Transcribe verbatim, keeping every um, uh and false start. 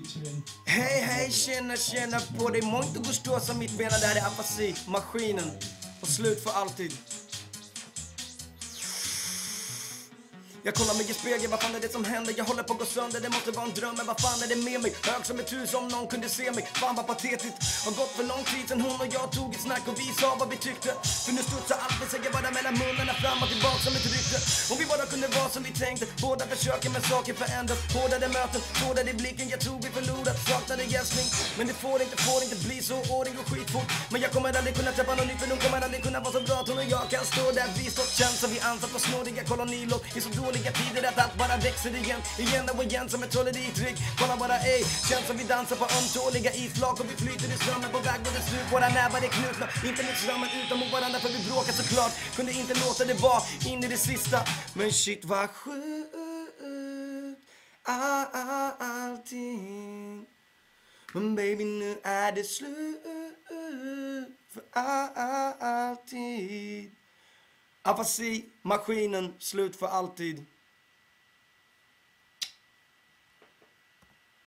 Hej, hej, tjena, tjena på dig. Muito gostosa mitt bena, det här är afasi, maskinen. Och slut för alltid. Jag kollar mig i spegeln, vad fan är det som händer? Jag håller på att gå sönder, det måste vara en dröm. Men vad fan är det med mig? Hög som ett hus om någon kunde se mig. Fan vad patetiskt, har gått för lång tid sen hon och jag tog ett snack och vi sa vad vi tyckte. För nu studsar allt, vi säger bara mellan munnarna fram och tillbaka som ett rykte. Om vi bara kunde vara som vi tänkte, båda försöker men saker förändras. Hårdare möten, hårdare i blicken, jag tror vi förlorat. Saknade gästning, men det får inte, får inte bli så årig och skitfort. Men jag kommer aldrig kunna träffa någon ny, för de kommer aldrig kunna vara så bra att hon och jag kan stå där. Vi stått känt som vi ansatt på snåriga kolonilor i så dåliga tider att allt bara växer igen, igen och igen som ett trolleritrick. Kolla bara ej, känns som vi dansar på ömtåliga isflak och vi flyter i strömmen på väg mot ett slut. Våra nävar är knutna, inte mot strömmen utan mot varandra för vi bråkar såklart. Kunde inte låta det vara in i det sista. Men shit vad sjukt, ah, ah, allting. Men baby nu är det slut för ah, ah, alltid. Afasi, maskinen, slut för alltid.